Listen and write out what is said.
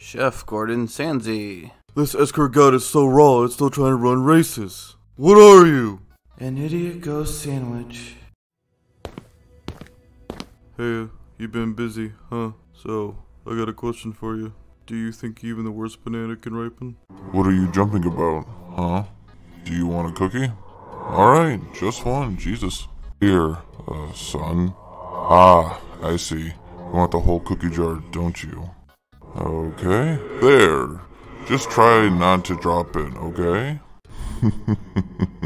Chef Gordon Sanzi. This escargot is so raw, it's still trying to run races. What are you? An idiot ghost sandwich. Hey, you been busy, huh? So, I got a question for you. Do you think even the worst banana can ripen? What are you jumping about, huh? Do you want a cookie? Alright, just one, Jesus. Here, son. Ah, I see. You want the whole cookie jar, don't you? Okay, there. Just try not to drop it, okay?